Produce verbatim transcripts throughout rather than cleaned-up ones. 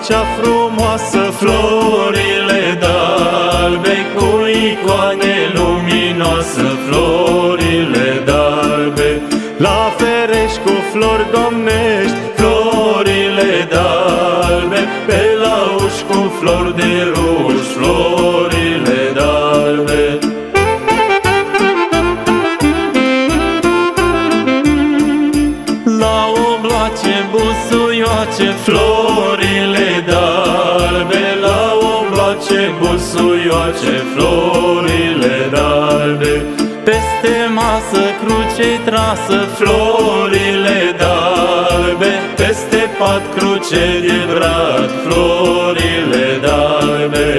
cea frumoasă, florile d'albe, cu icoane luminoasă, florile d'albe. La ferești cu flori domnești, florile d'albe, pe la uși cu flori de ruș, florile d'albe. La oblace busuioace, florile d'albe, la oblace busuioace, florile d'albe. Peste masă cruce-i trasă, florile d'albe, peste pat cruce de brad, florile d'albe.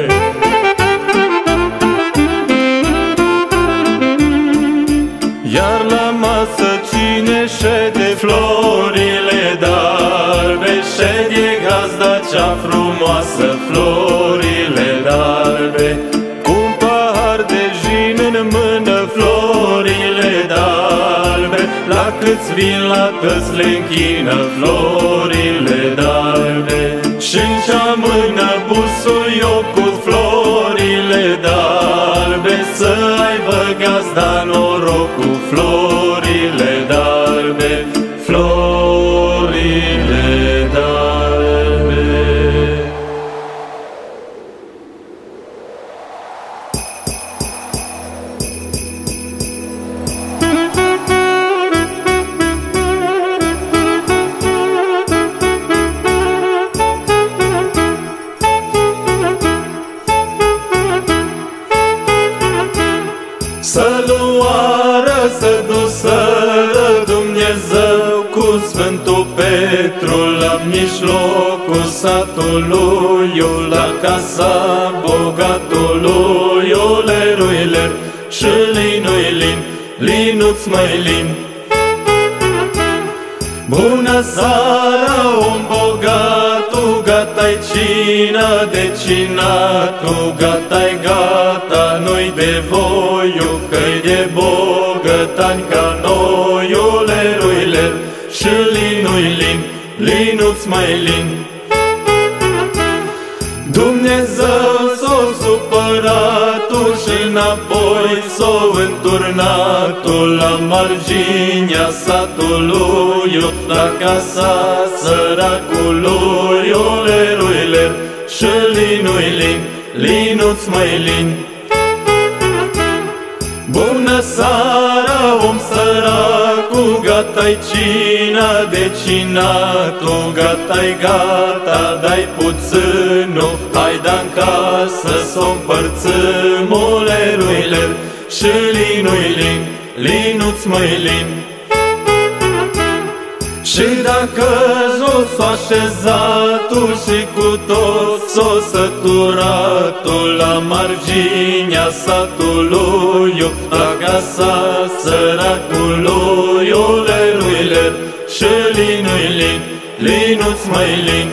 Iar la masă cine șede, florile d'albe, șede gazda cea frumoasă, florile d'albe. Cu un pahar de gin în mână, florile d'albe, la câți vin la tăți le închină, florile d'albe. Și-n cea mână busuiocul, florile d'albe, să aibă gazda norocul, florile d'albe, florile d'albe. Să luară, să dusără Dumnezeu cu Sfântul Petru la mijlocul satului, la casa bogatului, oleruiler și linui lin, linuț mai lin. Bună seara, om bogatul, gata-i cina de cinatul, gata-i gata, nu-i de voiu, că-i de bogătani ca noi, oleruiler și linui lin, linuț mai lin. Dumnezeu s-o supăratul și înapoi s-o înturnatul la marginea satului, la casa săracului, oleruiler și linui lin, linuț mai lin. Bună seara, om săracul, gata-i cina de cinatul, gata-i gata, dai puținul, hai da-n casă s-o împărțim, oleruiler și linui lin, linuț mai lin. Și dacă jos s-o așezatul și cu tot s-o săturatul la marginea satului, la casa săracului, oleruiler și linui lin, linuț mai lin.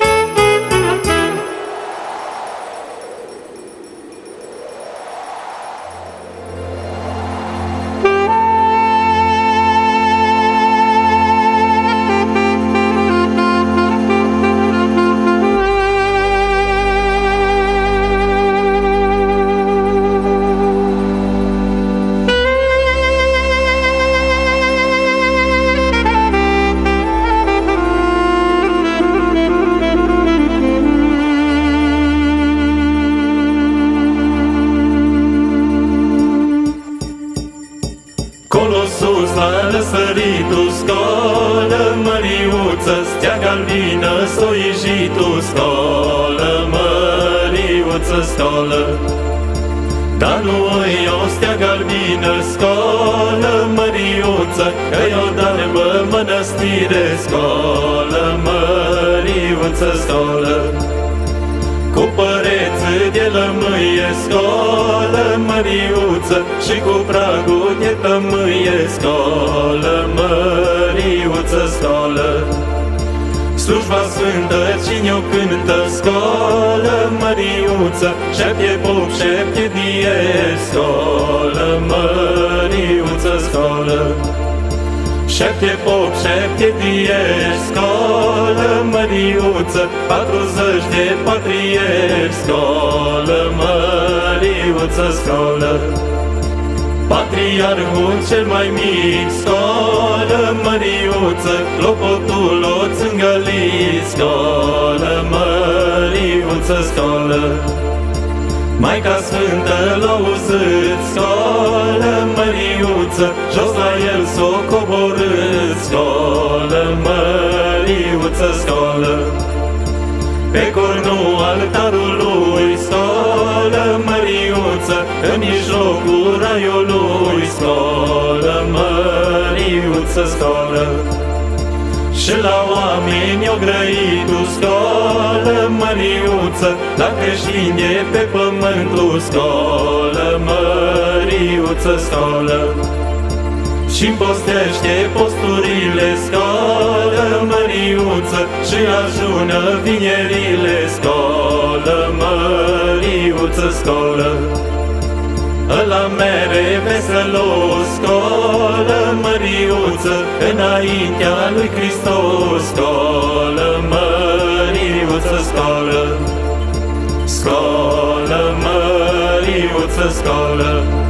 Colosus la răsăritul, scolă măriuță, steag albină, stoijitul, scolă măriuță, scolă. Dar nu e o steag albină, scolă măriuță, că e o darbă mănăstire, scolă măriuță, scolă. Cu păreți de lămâie, scolă măriuță, și cu pragul de tămâie, scolă măriuță, scolă. Slujba sfântă cine-o cântă, scolă măriuță, șapte pop, șapte diez, scolă măriuță, scolă. Șapte pop, șapte dieri, scoală măriuță, patruzeci de patrieri, scoală măriuță, scoală. Patriarhul cel mai mic, scoală măriuță, clopotul o țângălit, scoală măriuță, scoală. Maica Sfântă l-a uzit, scoală măriuță, jos la el s-o coborât, scoală măriuță, scoală. Pe cornul altarului, scoală măriuță, în mijlocul raiului, scoală măriuță, scoală. Și la oameni o grăitu, scoală măriuță, la creștini e pe pământul, scoală măriuță, scoală. Și-mi postește posturile, scoală măriuță, și ajună vinerile, scoală măriuță, scoală. Ăla mere veselos, scoală măriuță, înaintea lui Hristos, scoală măriuță, scoală. Scoală măriuță, scoală.